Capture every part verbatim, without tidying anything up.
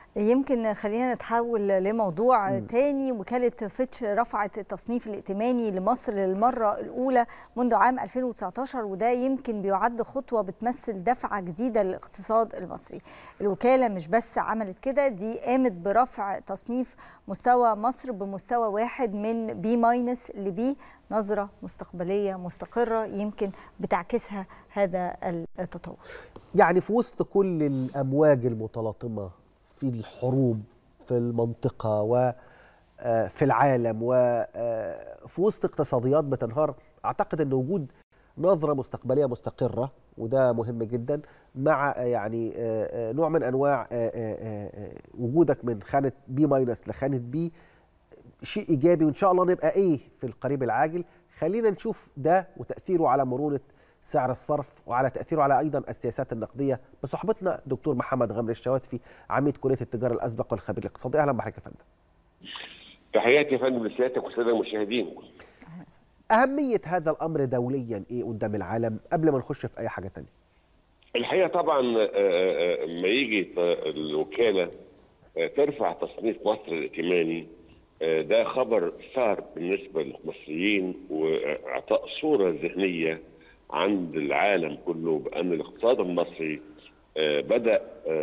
يمكن خلينا نتحول لموضوع م. تاني. وكالة فيتش رفعت التصنيف الائتماني لمصر للمرة الأولى منذ عام ألفين وتسعتاشر، وده يمكن بيعد خطوة بتمثل دفعة جديدة للاقتصاد المصري. الوكالة مش بس عملت كده، دي قامت برفع تصنيف مستوى مصر بمستوى واحد من بي ماينس لبي، نظرة مستقبلية مستقرة يمكن بتعكسها هذا التطور. يعني في وسط كل الأمواج المتلاطمة في الحروب في المنطقة وفي العالم وفي وسط اقتصاديات بتنهار، أعتقد أن وجود نظرة مستقبلية مستقرة وده مهم جدا، مع يعني نوع من أنواع وجودك من خانة بي ماينس لخانة بي شيء إيجابي، وإن شاء الله نبقى إيه في القريب العاجل. خلينا نشوف ده وتأثيره على مرونة سعر الصرف وعلى تأثيره على أيضا السياسات النقدية بصحبتنا دكتور محمد غمر الشواتفي، عميد كلية التجارة الأسبق والخبير الاقتصادي. أهلا بحضرتك يا فندم. تحياتي يا فندم لسيادتك والسادة المشاهدين. أهمية هذا الأمر دوليا إيه قدام العالم قبل ما نخش في أي حاجة تانية؟ الحقيقة طبعا لما يجي الوكالة ترفع تصنيف مصر الائتماني، ده خبر صار بالنسبة للمصريين وإعطاء صورة ذهنية عند العالم كله بأن الاقتصاد المصري بدأ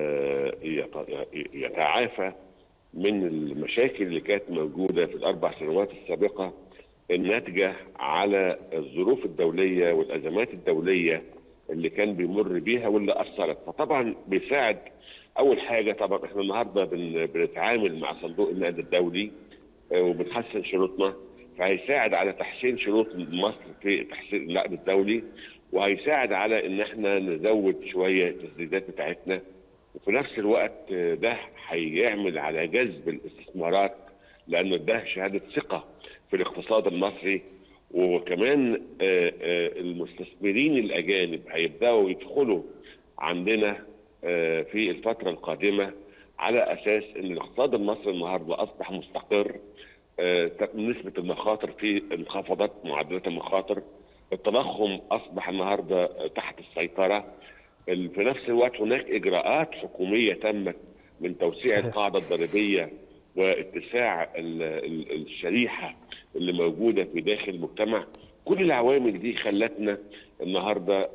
يتعافى من المشاكل اللي كانت موجودة في الأربع سنوات السابقة الناتجة على الظروف الدولية والأزمات الدولية اللي كان بيمر بيها واللي أثرت. فطبعا بيساعد. أول حاجة طبعا احنا النهارده بنتعامل مع صندوق النقد الدولي وبنحسن شروطنا، فهيساعد على تحسين شروط مصر في تحسين النقد الدولي، وهيساعد على ان احنا نزود شويه التسديدات بتاعتنا، وفي نفس الوقت ده هيعمل على جذب الاستثمارات لان ده شهاده ثقه في الاقتصاد المصري. وكمان المستثمرين الاجانب هيبداوا يدخلوا عندنا في الفتره القادمه على اساس ان الاقتصاد المصري النهارده اصبح مستقر، نسبه المخاطر في انخفاضات معدلات المخاطر، التضخم اصبح النهارده تحت السيطره. في نفس الوقت هناك اجراءات حكوميه تمت من توسيع القاعده الضريبيه واتساع الشريحه اللي موجوده في داخل المجتمع. كل العوامل دي خلتنا النهارده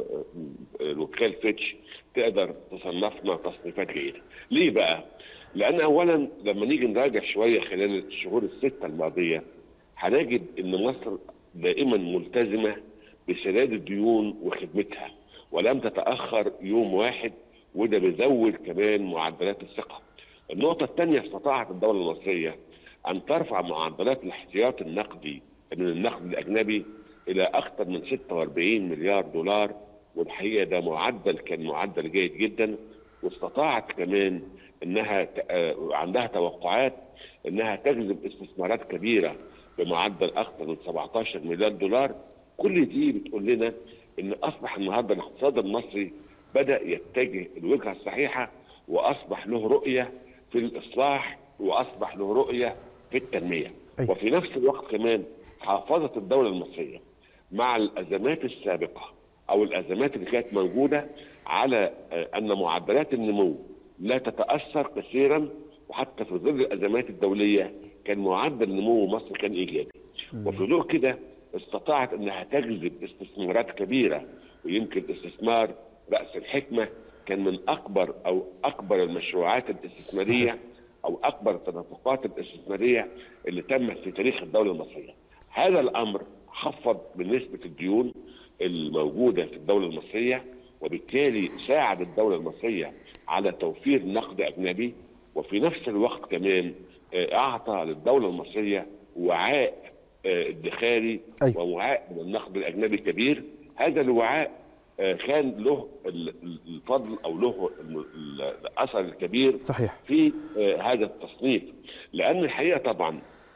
وكاله فيتش تقدر تصنفنا تصنيفات جيده. ليه بقى؟ لان اولا لما نيجي نراجع شويه خلال الشهور السته الماضيه هنجد ان مصر دائما ملتزمه بسداد الديون وخدمتها ولم تتاخر يوم واحد، وده بيزود كمان معدلات الثقه. النقطه الثانيه، استطاعت الدوله المصريه ان ترفع معدلات الاحتياط النقدي من النقد الاجنبي الى اكثر من ستة وأربعين مليار دولار، والحقيقه ده معدل كان معدل جيد جدا. واستطاعت كمان انها عندها توقعات انها تجذب استثمارات كبيره بمعدل اكثر من سبعة عشر مليار دولار. كل دي بتقول لنا ان اصبح النهارده الاقتصاد المصري بدا يتجه الوجهه الصحيحه، واصبح له رؤيه في الاصلاح، واصبح له رؤيه في التنميه. أي. وفي نفس الوقت كمان حافظت الدوله المصريه مع الازمات السابقه او الازمات اللي كانت موجوده على ان معدلات النمو لا تتاثر كثيرا، وحتى في ظل الازمات الدوليه كان معدل نمو مصر كان ايجابي. وفي ضوء كده استطاعت انها تجذب استثمارات كبيره، ويمكن استثمار راس الحكمه كان من اكبر او اكبر المشروعات الاستثماريه او اكبر التدفقات الاستثماريه اللي تمت في تاريخ الدوله المصريه. هذا الامر خفض من نسبه الديون الموجوده في الدوله المصريه، وبالتالي ساعد الدوله المصريه على توفير نقد اجنبي، وفي نفس الوقت كمان اعطى للدوله المصريه وعاء ادخاري ووعاء من النقد الاجنبي كبير. هذا الوعاء كان له الفضل او له الاثر الكبير صحيح في هذا التصنيف، لان الحقيقه طبعا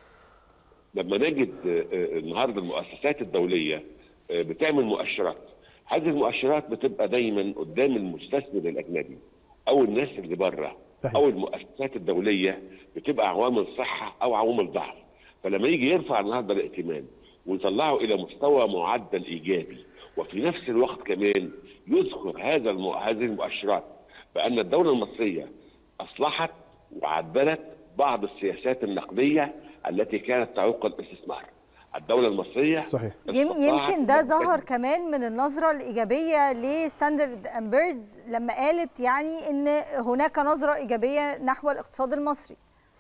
لما نجد النهارده المؤسسات الدوليه بتعمل مؤشرات، هذه المؤشرات بتبقى دايما قدام المستثمر الاجنبي او الناس اللي بره او المؤسسات الدوليه، بتبقى عوامل صحه او عوامل ضعف. فلما يجي يرفع النهارده الائتمان ويطلعه الى مستوى معدل ايجابي، وفي نفس الوقت كمان يذكر هذا المو... هذه المؤشرات بان الدوله المصريه اصلحت وعدلت بعض السياسات النقديه التي كانت تعوق الاستثمار. الدوله المصريه صحيح. يمكن ده ظهر كمان من النظره الايجابيه لستاندرد اند بيردز لما قالت يعني ان هناك نظره ايجابيه نحو الاقتصاد المصري.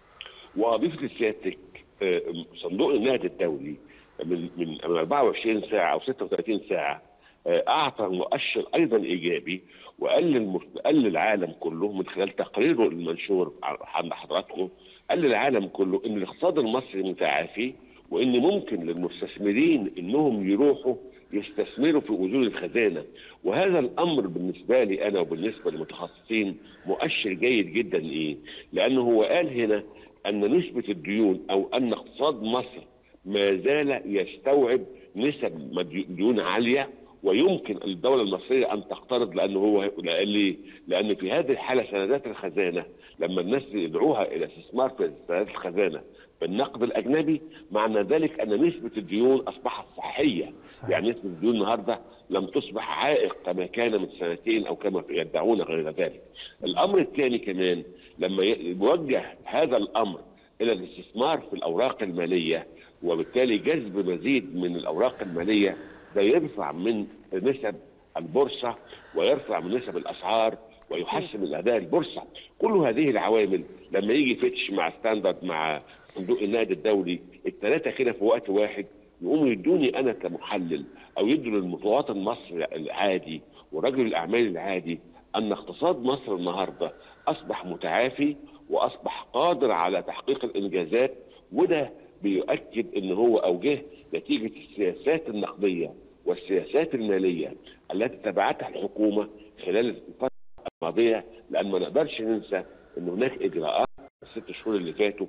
واضيف لسيادتك صندوق النقد الدولي من من أربعة وعشرين ساعه او ستة وثلاثين ساعه اعطى مؤشر ايضا ايجابي، وقال للمف... قال للعالم كله من خلال تقريره المنشور عند حضراتكم، قال للعالم كله ان الاقتصاد المصري متعافي، وان ممكن للمستثمرين انهم يروحوا يستثمروا في اذون الخزانه. وهذا الامر بالنسبه لي انا وبالنسبه للمتخصصين مؤشر جيد جدا. ايه؟ لانه هو قال هنا ان نسبه الديون او ان اقتصاد مصر ما زال يستوعب نسب ديون عاليه، ويمكن الدوله المصريه ان تقترض، لانه هو لان لان في هذه الحاله سندات الخزانه لما الناس يدعوها الى استثمار في سندات الخزانه بالنقد الاجنبي، معنى ذلك ان نسبه الديون اصبحت صحيه. صحيح. يعني نسبه الديون النهارده لم تصبح عائق كما كان من سنتين او كما يدعون غير ذلك. الامر الثاني كمان لما يوجه هذا الامر الى الاستثمار في الاوراق الماليه، وبالتالي جذب مزيد من الاوراق الماليه، ده يرفع من نسب البورصه ويرفع من نسب الاسعار ويحسن من اداء البورصه. كل هذه العوامل لما يجي فيتش مع ستاندرد مع صندوق النقد الدولي، الثلاثه كده في وقت واحد يقوموا يدوني انا كمحلل او يدوا للمواطن المصري العادي ورجل الاعمال العادي ان اقتصاد مصر النهارده اصبح متعافي واصبح قادر على تحقيق الانجازات. وده بيؤكد ان هو اوجه نتيجه السياسات النقديه والسياسات الماليه التي تبعتها الحكومه خلال الفتره الماضيه، لان ما نقدرش ننسى ان هناك اجراءات الست شهور اللي فاتوا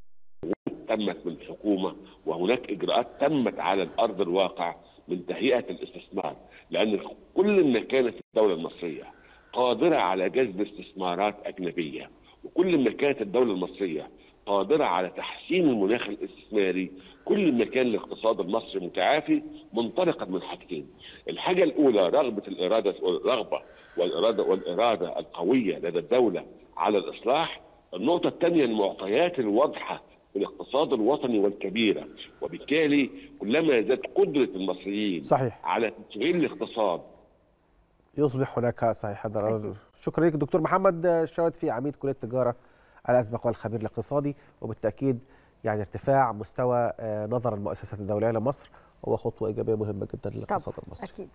تمت من الحكومه، وهناك اجراءات تمت على الارض الواقع من تهيئه الاستثمار، لان كل ما كانت الدوله المصريه قادره على جذب استثمارات اجنبيه، وكل ما كانت الدوله المصريه قادره على تحسين المناخ الاستثماري، كل ما كان الاقتصاد المصري متعافي منطلقا من حاجتين. الحاجه الاولى رغبه الاراده والرغبه والاراده والاراده القويه لدى الدوله على الاصلاح. النقطه الثانيه المعطيات الواضحه في الاقتصاد الوطني والكبيره، وبالتالي كلما زادت قدره المصريين صحيح. على تشغيل الاقتصاد يصبح هناك صحيح. هذا شكرا لك دكتور محمد الشواتفي، عميد كليه التجاره الاسبق والخبير الاقتصادي. وبالتاكيد يعني ارتفاع مستوى نظر المؤسسات الدوليه لمصر هو خطوه ايجابيه مهمه جدا للاقتصاد المصري. أكيد.